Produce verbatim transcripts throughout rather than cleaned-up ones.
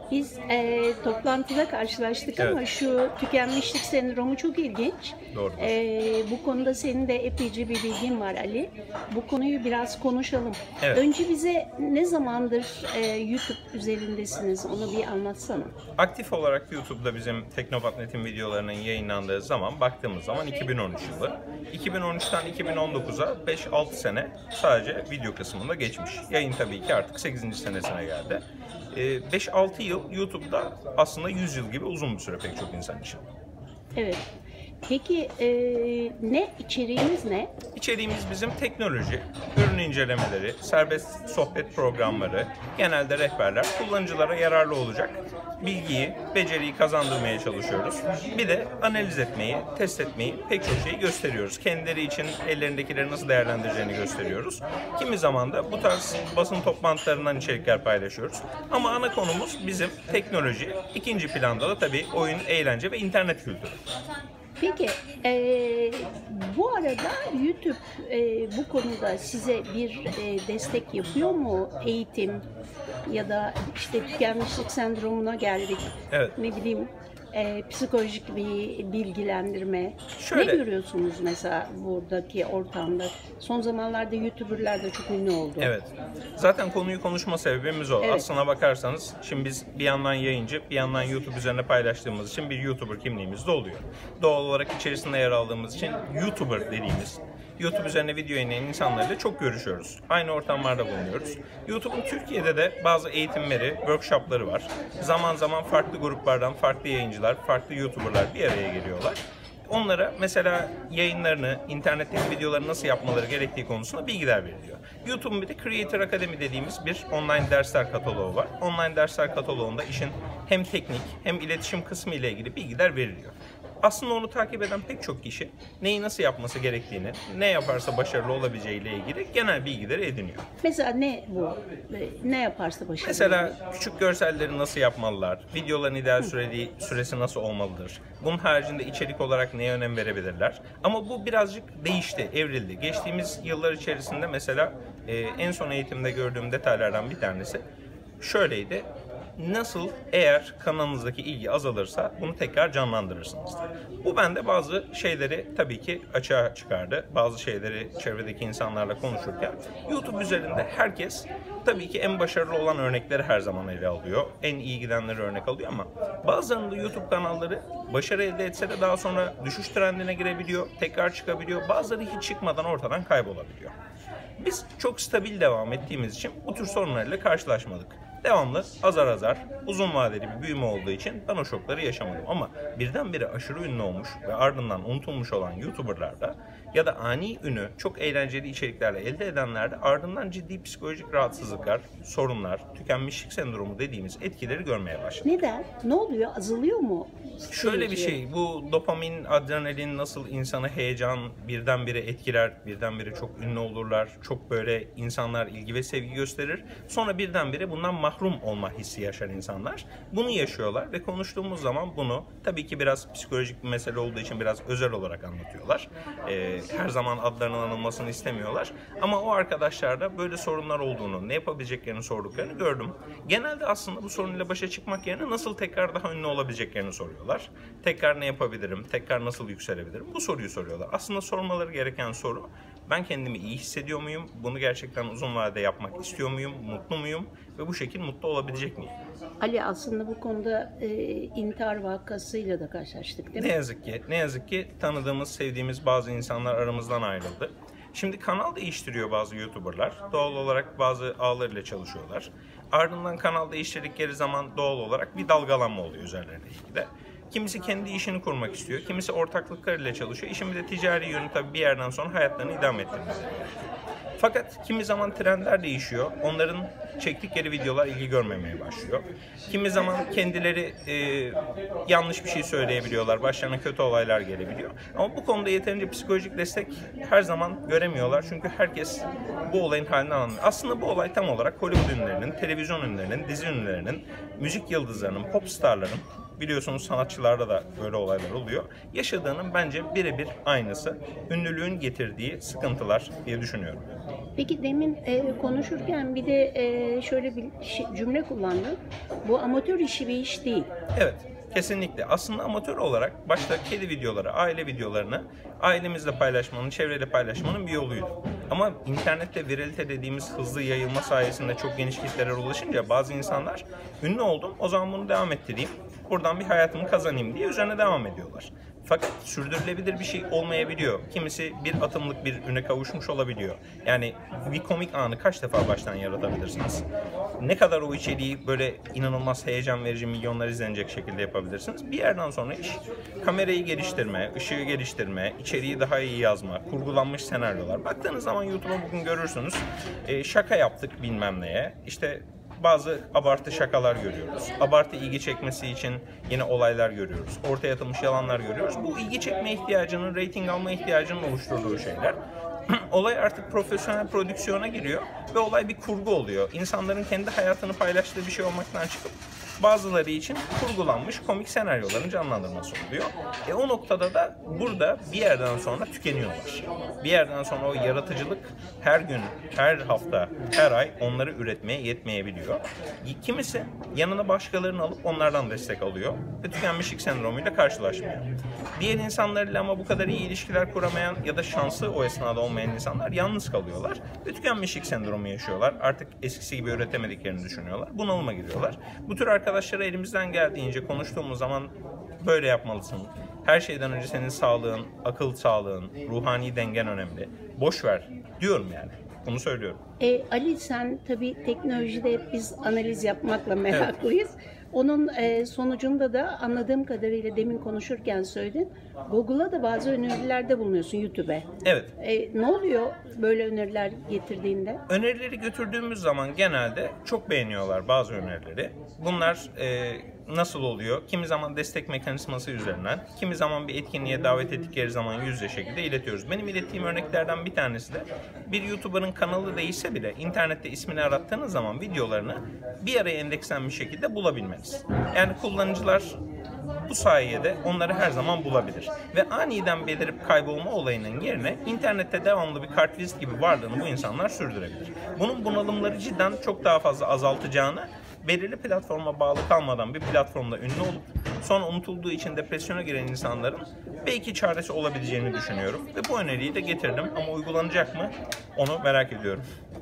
Biz e, toplantıda karşılaştık Evet. ama şu tükenmişlik sendromu çok ilginç. Doğrudur. E, bu konuda senin de epeyce bir bilgin var Ali. Bu konuyu biraz konuşalım. Evet. Önce bize ne zamandır e, YouTube üzerindesiniz onu bir anlatsana. Aktif olarak YouTube'da bizim Teknopat.net'in videolarının yayınlandığı zaman baktığımız zaman iki bin on üç yılı. iki bin on üçten iki bin on dokuza beş altı sene sadece video kısmında geçmiş. Yayın tabii ki artık sekizinci senesine geldi. beş altı yıl YouTube'da aslında yüz yıl gibi uzun bir süre pek çok insan için. Evet. Peki e, ne içeriğiniz ne? İçeriğimiz bizim teknoloji, ürün incelemeleri, serbest sohbet programları, genelde rehberler, kullanıcılara yararlı olacak bilgiyi, beceriyi kazandırmaya çalışıyoruz. Bir de analiz etmeyi, test etmeyi, pek çok şeyi gösteriyoruz. Kendileri için ellerindekileri nasıl değerlendireceğini gösteriyoruz. Kimi zaman da bu tarz basın toplantılarından içerikler paylaşıyoruz. Ama ana konumuz bizim teknoloji. İkinci planda da tabii oyun, eğlence ve internet kültürü. Peki e, bu arada YouTube e, bu konuda size bir e, destek yapıyor mu? Eğitim ya da işte tükenmişlik sendromuna geldik. Evet. Ne bileyim e, psikolojik bir bilgilendirme. Şöyle. Ne görüyorsunuz mesela buradaki ortamda? Son zamanlarda YouTuber'lar da çok ünlü oldu. Evet. Zaten konuyu konuşma sebebimiz o. Evet. Aslına bakarsanız şimdi biz bir yandan yayıncı, bir yandan YouTube üzerine paylaştığımız için bir YouTuber kimliğimiz de oluyor. Doğal olarak içerisinde yer aldığımız için YouTuber dediğimiz, YouTube üzerine video yayınlayan insanlarla çok görüşüyoruz. Aynı ortamlarda bulunuyoruz. YouTube'un Türkiye'de de bazı eğitimleri, workshopları var. Zaman zaman farklı gruplardan farklı yayıncılar, farklı YouTuber'lar bir araya geliyorlar. Onlara mesela yayınlarını, internetteki videoları nasıl yapmaları gerektiği konusunda bilgiler veriliyor. YouTube'un bir de Creator Academy dediğimiz bir online dersler kataloğu var. Online dersler kataloğunda işin hem teknik hem iletişim kısmı ile ilgili bilgiler veriliyor. Aslında onu takip eden pek çok kişi neyi nasıl yapması gerektiğini, ne yaparsa başarılı olabileceği ile ilgili genel bilgileri ediniyor. Mesela ne bu? Ne yaparsa başarılı? Mesela küçük görselleri nasıl yapmalılar, videoların ideal süreli, süresi nasıl olmalıdır, bunun haricinde içerik olarak neye önem verebilirler. Ama bu birazcık değişti, evrildi. Geçtiğimiz yıllar içerisinde mesela e, en son eğitimde gördüğüm detaylardan bir tanesi şöyleydi. Nasıl eğer kanalınızdaki ilgi azalırsa bunu tekrar canlandırırsınız. Bu bende bazı şeyleri tabii ki açığa çıkardı. Bazı şeyleri çevredeki insanlarla konuşurken YouTube üzerinde herkes tabii ki en başarılı olan örnekleri her zaman ele alıyor. En iyi gidenleri örnek alıyor ama bazılarında YouTube kanalları başarı elde etse de daha sonra düşüş trendine girebiliyor, tekrar çıkabiliyor. Bazıları hiç çıkmadan ortadan kaybolabiliyor. Biz çok stabil devam ettiğimiz için bu tür sorunlarla karşılaşmadık. Devamlı azar azar uzun vadeli bir büyüme olduğu için ben o şokları yaşamadım. Ama birdenbire aşırı ünlü olmuş ve ardından unutulmuş olan YouTuber'larda ya da ani ünü çok eğlenceli içeriklerle elde edenlerde ardından ciddi psikolojik rahatsızlıklar, sorunlar, tükenmişlik sendromu dediğimiz etkileri görmeye başladık. Neden? Ne oluyor? Azalıyor mu? Şöyle bir şey, bu dopamin, adrenalin nasıl insanı heyecan birdenbire etkiler, birdenbire çok ünlü olurlar, çok böyle insanlar ilgi ve sevgi gösterir. Sonra birdenbire bundan mahrum olma hissi yaşar insanlar. Bunu yaşıyorlar ve konuştuğumuz zaman bunu tabii ki biraz psikolojik bir mesele olduğu için biraz özel olarak anlatıyorlar. Ee, her zaman adlarının anılmasını istemiyorlar. Ama o arkadaşlarda böyle sorunlar olduğunu, ne yapabileceklerini sorduklarını gördüm. Genelde aslında bu sorunla başa çıkmak yerine nasıl tekrar daha ünlü olabileceklerini soruyorlar. Tekrar ne yapabilirim? Tekrar nasıl yükselebilirim? Bu soruyu soruyorlar. Aslında sormaları gereken soru, ben kendimi iyi hissediyor muyum? Bunu gerçekten uzun vadede yapmak istiyor muyum? Mutlu muyum? Ve bu şekilde mutlu olabilecek miyim? Ali aslında bu konuda e, intihar vakasıyla da karşılaştık değil mi? Ne yazık ki, ne yazık ki tanıdığımız, sevdiğimiz bazı insanlar aramızdan ayrıldı. Şimdi kanal değiştiriyor bazı YouTuber'lar. Doğal olarak bazı ağlarıyla çalışıyorlar. Ardından kanal değiştirdikleri zaman doğal olarak bir dalgalanma oluyor üzerlerinde ilgili de. Kimisi kendi işini kurmak istiyor, kimisi ortaklıklarıyla çalışıyor. İşin bir de ticari yönü tabii bir yerden sonra hayatlarını idame ettirmesi gerekiyor. Fakat kimi zaman trendler değişiyor. Onların çektikleri videolar ilgi görmemeye başlıyor. Kimi zaman kendileri e, yanlış bir şey söyleyebiliyorlar. Başlarına kötü olaylar gelebiliyor. Ama bu konuda yeterince psikolojik destek her zaman göremiyorlar. Çünkü herkes bu olayın halini anlıyor. Aslında bu olay tam olarak Hollywood ünlülerinin, televizyon ünlülerinin, dizi ünlülerinin, müzik yıldızlarının, pop starların, biliyorsunuz sanatçılarda da böyle olaylar oluyor, yaşadığının bence birebir aynısı. Ünlülüğün getirdiği sıkıntılar diye düşünüyorum. Peki demin e, konuşurken bir de e, şöyle bir şey- cümle kullandın. Bu amatör işi bir iş değil. Evet, kesinlikle. Aslında amatör olarak başta kedi videoları, aile videolarını ailemizle paylaşmanın, çevreyle paylaşmanın bir yoluydu. Ama internette viralite dediğimiz hızlı yayılma sayesinde çok geniş kitlelere ulaşınca bazı insanlar ünlü oldum, o zaman bunu devam ettireyim, buradan bir hayatımı kazanayım diye üzerine devam ediyorlar. Fakat sürdürülebilir bir şey olmayabiliyor. Kimisi bir atımlık bir üne kavuşmuş olabiliyor. Yani bir komik anı kaç defa baştan yaratabilirsiniz? Ne kadar o içeriği böyle inanılmaz heyecan verici, milyonlar izlenecek şekilde yapabilirsiniz? Bir yerden sonra iş kamerayı geliştirme, ışığı geliştirme, içeriği daha iyi yazma, kurgulanmış senaryolar. Baktığınız zaman YouTube'a bugün görürsünüz. E, şaka yaptık bilmem neye. İşte bazı abartı şakalar görüyoruz. Abartı ilgi çekmesi için yine olaylar görüyoruz. Ortaya atılmış yalanlar görüyoruz. Bu ilgi çekme ihtiyacının, reyting alma ihtiyacının oluşturduğu şeyler. Olay artık profesyonel prodüksiyona giriyor ve olay bir kurgu oluyor. İnsanların kendi hayatını paylaştığı bir şey olmaktan çıkıp bazıları için kurgulanmış komik senaryoların canlandırması oluyor. E o noktada da burada bir yerden sonra tükeniyorlar. Bir yerden sonra o yaratıcılık her gün, her hafta, her ay onları üretmeye yetmeyebiliyor. Kimisi yanına başkalarını alıp onlardan destek alıyor ve tükenmişlik sendromuyla karşılaşmıyor. Diğer insanlarla ama bu kadar iyi ilişkiler kuramayan ya da şansı o esnada olmayan insanlar yalnız kalıyorlar ve tükenmişlik sendromu yaşıyorlar. Artık eskisi gibi üretemediklerini düşünüyorlar. Bunalıma giriyorlar. Bu tür arkadaşlara elimizden geldiğince konuştuğumuz zaman böyle yapmalısın. Her şeyden önce senin sağlığın, akıl sağlığın, ruhani dengen önemli. Boş ver diyorum yani. Bunu söylüyorum. E, Ali sen tabii teknolojide biz analiz yapmakla meraklıyız. Evet. Onun e, sonucunda da anladığım kadarıyla demin konuşurken söyledin. Google'a da bazı önerilerde bulunuyorsun YouTube'e. Evet. E, ne oluyor böyle öneriler getirdiğinde? Önerileri götürdüğümüz zaman genelde çok beğeniyorlar bazı önerileri. Bunlar e, nasıl oluyor? Kimi zaman destek mekanizması üzerinden, kimi zaman bir etkinliğe davet ettikleri zaman yüz yüze şekilde iletiyoruz. Benim ilettiğim örneklerden bir tanesi de bir YouTuber'ın kanalı değişse bile internette ismini arattığınız zaman videolarını bir araya endekslenmiş şekilde bulabilmeniz. Yani kullanıcılar bu sayede onları her zaman bulabilir. Ve aniden belirip kaybolma olayının yerine internette devamlı bir kartvizit gibi varlığını bu insanlar sürdürebilir. Bunun bunalımları cidden çok daha fazla azaltacağını, belirli platforma bağlı kalmadan bir platformda ünlü olup sonra unutulduğu için depresyona giren insanların belki çaresi olabileceğini düşünüyorum. Ve bu öneriyi de getirdim ama uygulanacak mı onu merak ediyorum.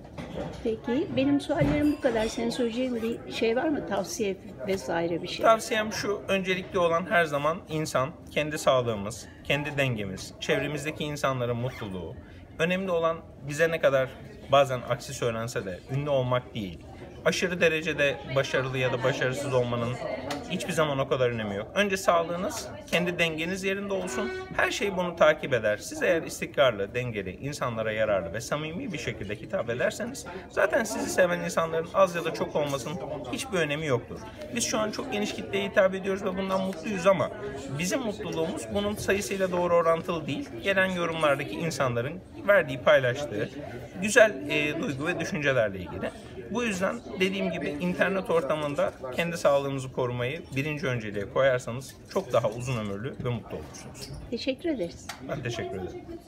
Peki benim suallerim bu kadar. Senin söyleyeceğin bir şey var mı? Tavsiye vesaire bir şey. Tavsiyem şu: öncelikli olan her zaman insan, kendi sağlığımız, kendi dengemiz, çevremizdeki insanların mutluluğu. Önemli olan bize ne kadar bazen aksi söylense de ünlü olmak değil. Aşırı derecede başarılı ya da başarısız olmanın hiçbir zaman o kadar önemi yok. Önce sağlığınız, kendi dengeniz yerinde olsun. Her şey bunu takip eder. Siz eğer istikrarlı, dengeli, insanlara yararlı ve samimi bir şekilde hitap ederseniz zaten sizi seven insanların az ya da çok olmasının hiçbir önemi yoktur. Biz şu an çok geniş kitleye hitap ediyoruz ve bundan mutluyuz ama bizim mutluluğumuz bunun sayısıyla doğru orantılı değil. Gelen yorumlardaki insanların verdiği, paylaştığı güzel e, duygu ve düşüncelerle ilgili. Bu yüzden dediğim gibi internet ortamında kendi sağlığınızı korumayı birinci önceliğe koyarsanız çok daha uzun ömürlü ve mutlu olursunuz. Teşekkür ederiz. Ben teşekkür ederim.